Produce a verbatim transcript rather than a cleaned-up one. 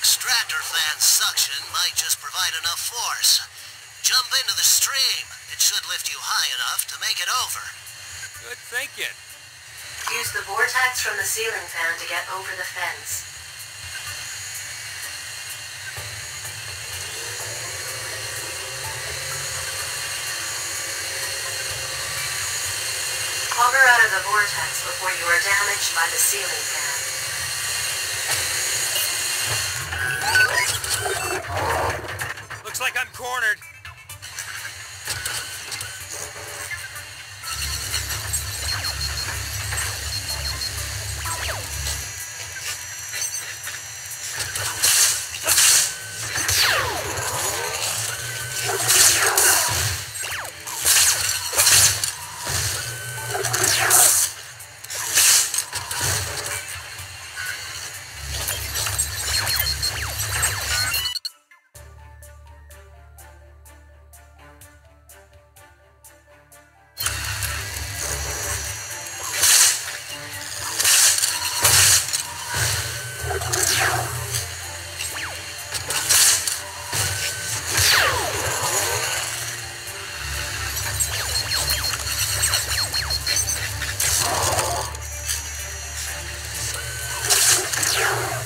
extractor fan's suction might just provide enough force. Jump into the stream. It should lift you high enough to make it over. Good thinking. Use the vortex from the ceiling fan to get over the fence. Hover out of the vortex before you are damaged by the ceiling fan. Looks like I'm cornered. Yeah.